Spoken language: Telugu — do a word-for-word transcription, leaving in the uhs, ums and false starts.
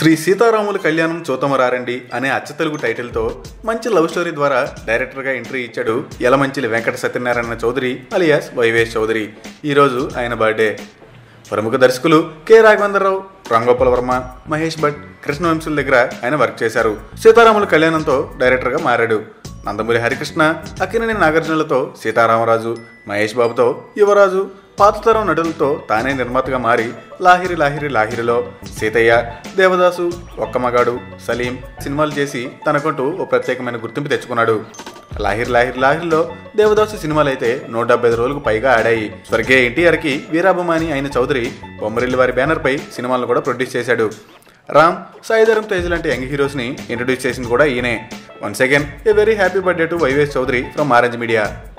శ్రీ సీతారాముల కళ్యాణం చూతమరారండి అనే అచ్చ తెలుగు టైటిల్తో మంచి లవ్ స్టోరీ ద్వారా డైరెక్టర్గా ఎంట్రీ ఇచ్చాడు యలమంచిలి వెంకట సత్యనారాయణ చౌదరి అలియాస్ వైవేష్ చౌదరి. ఈరోజు ఆయన బర్త్డే. ప్రముఖ దర్శకులు కె రాఘవేంద్రరావు, రాంగోపాల్ వర్మ, మహేష్ భట్, కృష్ణవంశుల దగ్గర ఆయన వర్క్ చేశారు. సీతారాముల కళ్యాణంతో డైరెక్టర్గా మారాడు. నందమూరి హరికృష్ణ, అక్కినేని నాగార్జునలతో సీతారామరాజు, మహేష్ బాబుతో యువరాజు, పాతతరం నటులతో తానే నిర్మాతగా మారి లాహిరి లాహిరి లాహిరిలో సీతయ్య, దేవదాసు, ఒక్క మగాడు, సలీం సినిమాలు చేసి తనకంటూ ఓ ప్రత్యేకమైన గుర్తింపు తెచ్చుకున్నాడు. లాహిరి లాహిరి లాహిరిలో దేవదాసు సినిమాలైతే నూట డెబ్బై ఐదు రోజులకు పైగా ఆడాయి. స్వర్గీయ ఎన్టీఆర్కి వీరాభిమాని అయిన చౌదరి బొమ్మరిల్లి వారి బ్యానర్పై సినిమాలను కూడా ప్రొడ్యూస్ చేశాడు. రామ్, సాయిధరం తేజ్ లాంటి యంగ్ హీరోస్ని ఇంట్రడ్యూస్ చేసింది కూడా ఈయనే. Once again a very happy birthday to YVS Chowdary from Orange media.